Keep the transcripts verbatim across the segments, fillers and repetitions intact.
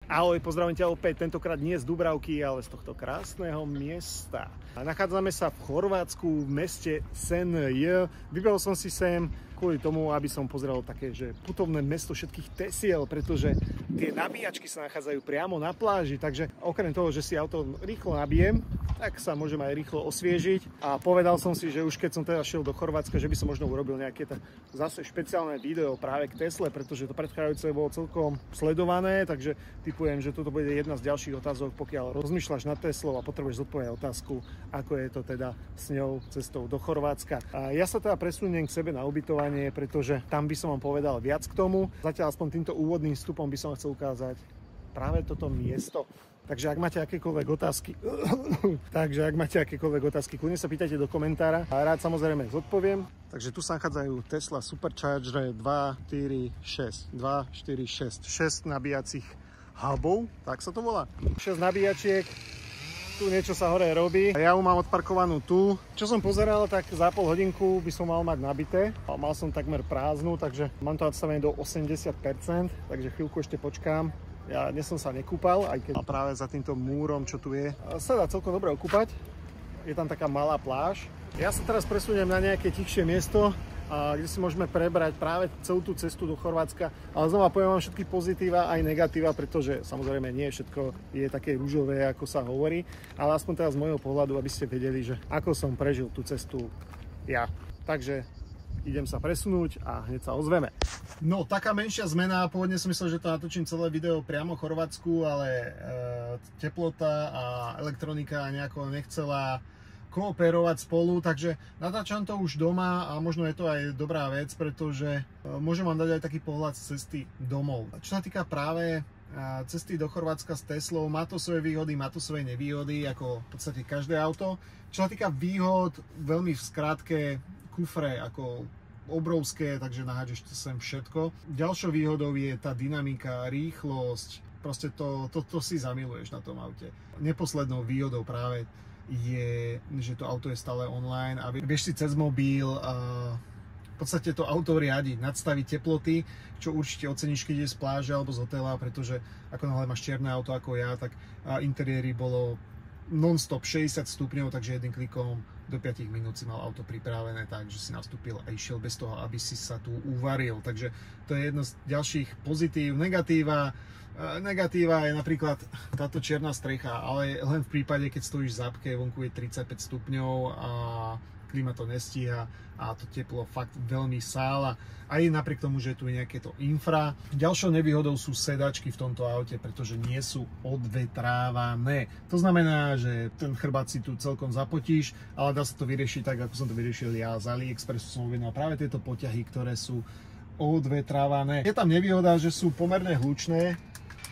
Ahoj, pozdravím ťa opäť, tentokrát nie z Dubravky, ale z tohto krásneho miesta. Nachádzame sa v Chorvátsku, v meste Senj. Vybral som si sem kvôli tomu, aby som pozrel také, že putovné mesto všetkých tesiel, pretože tie nabíjačky sa nachádzajú priamo na pláži, takže okrem toho, že si auto rýchlo nabijem, tak sa môžem aj rýchlo osviežiť. A povedal som si, že už keď som teda šiel do Chorvátska, že by som možno urobil nejaké zase špeciálne video práve k Tesle, pretože to predchádzajúce bolo celkom sledované, takže typujem, že toto bude jedna z ďalších otázok, pokiaľ rozmýšľaš nad Teslou a potrebuješ zodpovedať otázku, ako je to teda s ňou cestou do Chorvátska. A ja sa teda presuniem k sebe na ubytovanie, pretože tam by som vám povedal viac k tomu. Zatiaľ aspoň týmto úvodným vstupom by som chcel ukázať práve toto miesto. Takže ak máte akékoľvek otázky, takže ak máte akékoľvek otázky, kľudne sa pýtajte do komentára a rád samozrejme zodpoviem. Takže tu sa nachádzajú Tesla Supercharger dva, štyri, šesť, dva, štyri, šesť, šesť nabíjacích hubov, tak sa to volá. šesť nabíjačiek, tu niečo sa hore robí. Ja ju mám odparkovanú tu. Čo som pozeral, tak za pol hodinku by som mal mať nabité. Mal som takmer prázdnu, takže mám to nastavené do osemdesiat percent, takže chvíľku ešte počkám. Ja dnes som sa nekúpal, aj keď práve za týmto múrom, čo tu je, sa dá celkom dobre okúpať. Je tam taká malá pláž. Ja sa teraz presuniem na nejaké tichšie miesto, kde si môžeme prebrať práve celú tú cestu do Chorvátska. Ale znova poviem vám všetky pozitíva aj negatíva, pretože samozrejme nie všetko je také ružové, ako sa hovorí. Ale aspoň teraz z môjho pohľadu, aby ste vedeli, že ako som prežil tú cestu ja. Takže idem sa presunúť a hneď sa ozveme. No, taká menšia zmena, pôvodne som myslel, že to natočím celé video priamo v Chorvátsku, ale e, teplota a elektronika nejako nechcela kooperovať spolu, takže natáčam to už doma a možno je to aj dobrá vec, pretože e, môžem vám dať aj taký pohľad z cesty domov. Čo sa týka práve e, cesty do Chorvátska s Teslou, má to svoje výhody, má to svoje nevýhody, ako v podstate každé auto. Čo sa týka výhod, veľmi v skrátke, kufre ako obrovské, takže nahážeš sem všetko. Ďalšou výhodou je tá dynamika, rýchlosť, proste to, to, to si zamiluješ na tom aute. Neposlednou výhodou práve je, že to auto je stále online a vieš si cez mobil a v podstate to auto riadiť, nadstaviť teploty, čo určite oceníš, keď je z pláže alebo z hotela, pretože ako náhle máš čierne auto ako ja, tak interiéry bolo non-stop šesťdesiat stupňov, takže jedným klikom do päť minút si mal auto pripravené tak, že si nastúpil a išiel bez toho, aby si sa tu uvaril. Takže to je jedno z ďalších pozitív. Negatíva, negatíva je napríklad táto čierna strecha, ale len v prípade, keď stojíš v zápke, vonku je tridsaťpäť stupňov a klíma to nestíha a to teplo fakt veľmi sála. Aj napriek tomu, že tu je nejaké to infra. Ďalšou nevýhodou sú sedačky v tomto aute, pretože nie sú odvetrávané. To znamená, že ten chrbát si tu celkom zapotíš, ale dá sa to vyriešiť tak, ako som to vyriešil ja. Z AliExpressu som objednal práve tieto poťahy, ktoré sú odvetrávané. Je tam nevýhoda, že sú pomerne hlučné,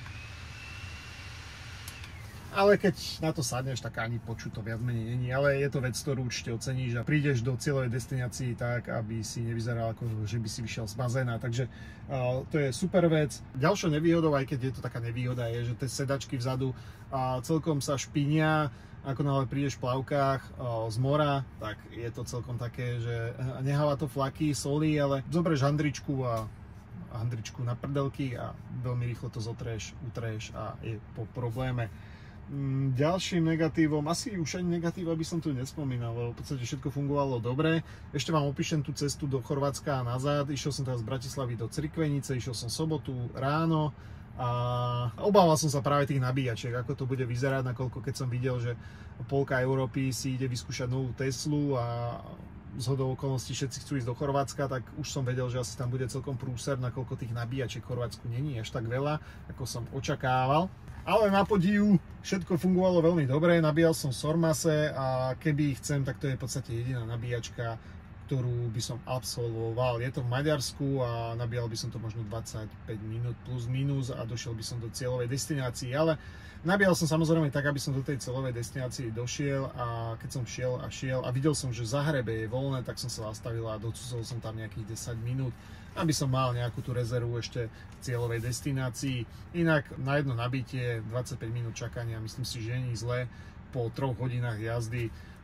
ale keď na to sadneš, tak ani počuť to viac menej není, ale je to vec, ktorú určite oceníš a prídeš do cieľovej destinácii tak, aby si nevyzeral ako, že by si vyšiel z bazéna, takže uh, to je super vec. Ďalšou nevýhodou, aj keď je to taká nevýhoda, je, že tie sedačky vzadu uh, celkom sa špinia, ako náhle prídeš v plavkách uh, z mora, tak je to celkom také, že neháva to flaky, soli, ale zoberieš handričku a handričku na prdelky a veľmi rýchlo to zotreš, utreš a je po probléme. Ďalším negatívom, asi už ani negatíva by som tu nespomínal, lebo v podstate všetko fungovalo dobre. Ešte vám opíšem tú cestu do Chorvátska a nazad. Išiel som teraz z Bratislavy do Crikvenice, išiel som sobotu ráno a obával som sa práve tých nabíjačiek, ako to bude vyzerať, nakoľko keď som videl, že polka Európy si ide vyskúšať novú Teslu a zhodou okolností všetci chcú ísť do Chorvátska, tak už som vedel, že asi tam bude celkom prúser, nakoľko tých nabíjačiek v Chorvátsku není až tak veľa, ako som očakával. Ale na podivu všetko fungovalo veľmi dobre, nabíjal som v Sormase a keby chcem, tak to je v podstate jediná nabíjačka, ktorú by som absolvoval. Je to v Maďarsku a nabíjal by som to možno dvadsaťpäť minút plus minus a došiel by som do cieľovej destinácii, ale nabíjal som samozrejme tak, aby som do tej cieľovej destinácii došiel a keď som šiel a šiel a videl som, že Zahrebe je voľné, tak som sa zastavil a docúsil som tam nejakých desať minút, aby som mal nejakú tú rezervu ešte v cieľovej destinácii. Inak na jedno nabitie dvadsaťpäť minút čakania, myslím si, že nie je zle. Po troch hodinách jazdy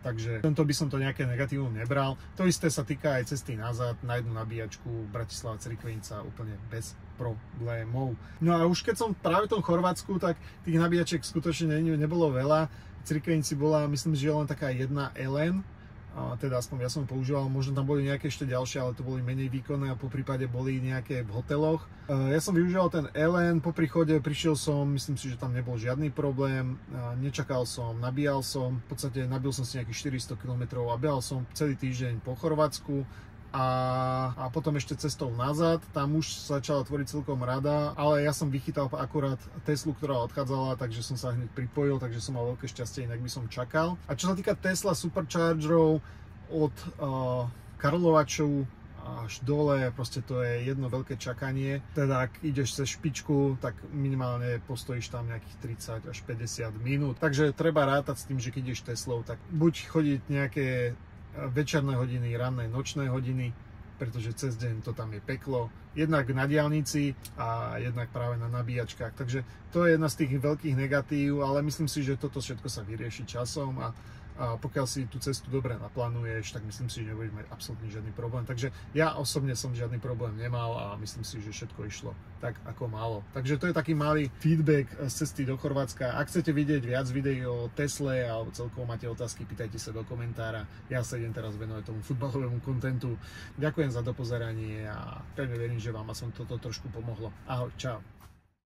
takže tento by som to nejaké negatívum nebral. To isté sa týka aj cesty nazad, na jednu nabíjačku Bratislava-Crikvenica úplne bez problémov. No a už keď som práve v tom Chorvátsku, tak tých nabíjačiek skutočne nebolo veľa. V Crikvenici bola, myslím, že len taká jedna Elen, a teda aspoň ja som používal, možno tam boli nejaké ešte ďalšie, ale to boli menej výkonné a po prípade boli nejaké v hoteloch. Ja som využíval ten Elen, po príchode prišiel som, myslím si, že tam nebol žiadny problém, nečakal som, nabíjal som, v podstate nabil som si nejakých štyristo kilometrov a behal som celý týždeň po Chorvátsku. A, a potom ešte cestou nazad, tam už sa začala tvoriť celkom rada, ale ja som vychytal akurát Teslu, ktorá odchádzala, takže som sa hneď pripojil, takže som mal veľké šťastie, inak by som čakal. A čo sa týka Tesla Superchargerov od uh, Karlovačov až dole, proste to je jedno veľké čakanie. Teda ak ideš cez špičku, tak minimálne postojíš tam nejakých tridsať až päťdesiat minút. Takže treba rátať s tým, že keď ideš Teslou, tak buď chodiť nejaké večerné hodiny, ranné, nočné hodiny, pretože cez deň to tam je peklo. Jednak na diaľnici a jednak práve na nabíjačkách. Takže to je jedna z tých veľkých negatív, ale myslím si, že toto všetko sa vyrieši časom a a pokiaľ si tú cestu dobre naplánuješ, tak myslím si, že nebudeš mať absolútne žiadny problém. Takže ja osobne som žiadny problém nemal a myslím si, že všetko išlo tak, ako malo. Takže to je taký malý feedback z cesty do Chorvátska. Ak chcete vidieť viac videí o Tesle alebo celkovo máte otázky, pýtajte sa do komentára. Ja sa idem teraz venovať tomu futbalovému kontentu. Ďakujem za dopozeranie a pevne verím, že vám som toto trošku pomohlo. Ahoj, čau.